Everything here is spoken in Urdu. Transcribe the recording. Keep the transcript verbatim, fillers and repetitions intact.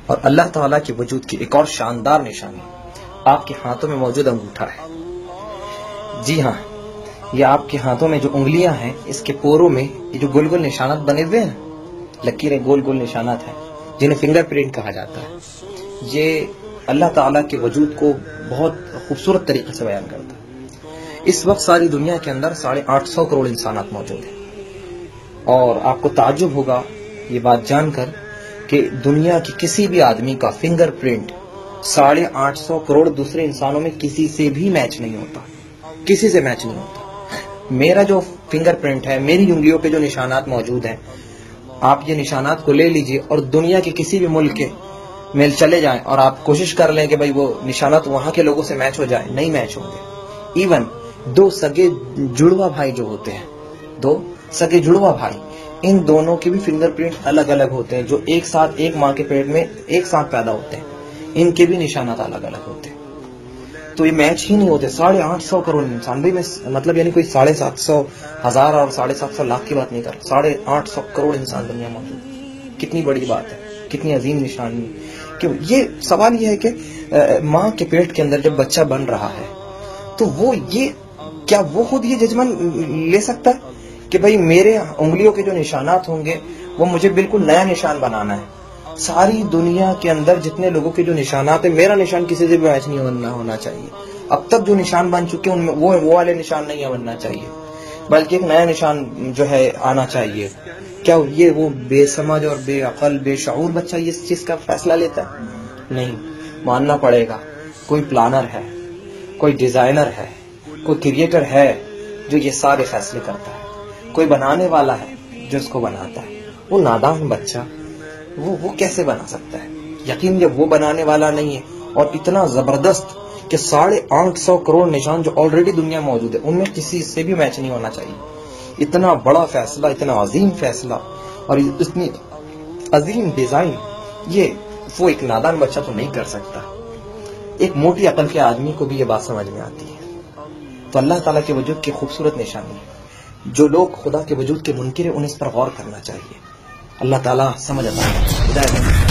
اور اللہ تعالیٰ کے وجود کی ایک اور شاندار نشانی آپ کے ہاتھوں میں موجود انگوٹھا ہے. جی ہاں، یہ آپ کے ہاتھوں میں جو انگلیاں ہیں، اس کے پوروں میں یہ جو گول گول نشانات بنے ہوئے ہیں، لکیریں گول گول نشانات ہیں جنہیں فنگر پرنٹ کہا جاتا ہے. یہ اللہ تعالیٰ کے وجود کو بہت خوبصورت طریقے سے بیان کرتا ہے. اس وقت ساری دنیا کے اندر ساڑھے آٹھ سو کروڑ انسانات موجود ہیں، اور آپ کو تعجب ہوگا یہ بات جان کر کہ دنیا کے کسی بھی آدمی کا فنگر پرنٹ ساڑھے آٹھ سو کروڑ دوسرے انسانوں میں کسی سے بھی میچ نہیں ہوتا، کسی سے میچ نہیں ہوتا. میرا جو فنگر پرنٹ ہے، میری انگلیوں پہ جو نشانات موجود ہیں، آپ یہ نشانات کو لے لیجئے اور دنیا کے کسی بھی ملک کے میں چلے جائیں اور آپ کوشش کر لیں کہ بھئی وہ نشانات وہاں کے لوگوں سے میچ ہو جائیں، نہیں میچ ہوں گے. ایون دو سگے جڑوا بھائی جو ہوتے ہیں، دو سگے جڑوا بھائی، ان دونوں کے بھی فنگر پرنٹ الگ الگ ہوتے ہیں. جو ایک ساتھ ایک ماں کے پیٹ میں ایک ساتھ پیدا ہوتے ہیں، ان کے بھی نشانات الگ الگ ہوتے ہیں. تو یہ میچ ہی نہیں ہوتے. ساڑھے آٹھ سو کروڑ انسان، بھائی میں مطلب یعنی کوئی ساڑھے سات سو ہزار اور ساڑھے سات سو لاکھ کی بات نہیں کر رہا، ساڑھے آٹھ سو کروڑ انسان دنیا موجود. کتنی بڑی بات ہے، کتنی عظیم نشانی ہے. کہ یہ سوال یہ ہے کہ ماں کے پیٹ کے اندر جب بچہ بن رہا ہے تو وہ یہ کیا وہ خود یہ ججمنٹ لے سکتا ہے کہ بھئی میرے انگلیوں کے جو نشانات ہوں گے وہ مجھے بالکل نیا نشان بنانا ہے؟ ساری دنیا کے اندر جتنے لوگوں کے جو نشانات ہیں، میرا نشان کسی سے بھی میچ نہیں ہونا چاہیے. اب تک جو نشان بن چکے ان میں وہ وہ والے نشان نہیں بننا چاہیے، بلکہ ایک نیا نشان جو ہے آنا چاہیے. کیا یہ وہ بے سمجھ اور بے عقل بے شعور بچہ اس چیز کا فیصلہ لیتا ہے؟ نہیں، ماننا پڑے گا کوئی پلانر ہے، کوئی ڈیزائنر ہے، کوئی کریٹر ہے جو یہ سارے فیصلے کرتا ہے، کوئی بنانے والا ہے جو اس کو بناتا ہے. وہ نادان بچہ وہ وہ کیسے بنا سکتا ہے؟ یقین جب وہ بنانے والا نہیں ہے اور اتنا زبردست کہ ساڑھے آٹھ سو کروڑ نشان جو آلریڈی دنیا موجود ہے ان میں کسی سے بھی میچ نہیں ہونا چاہیے. اتنا بڑا فیصلہ، اتنا عظیم فیصلہ اور اتنی عظیم ڈیزائن، یہ وہ ایک نادان بچہ تو نہیں کر سکتا. ایک موٹی عقل کے آدمی کو بھی یہ بات سمجھ میں آتی ہے. تو اللہ تعالیٰ کے وجود کی خوبصورت نشانی ہے. جو لوگ خدا کے وجود کے منکر ہیں انہیں اس پر غور کرنا چاہیے. اللہ تعالیٰ سمجھ آتا ہے.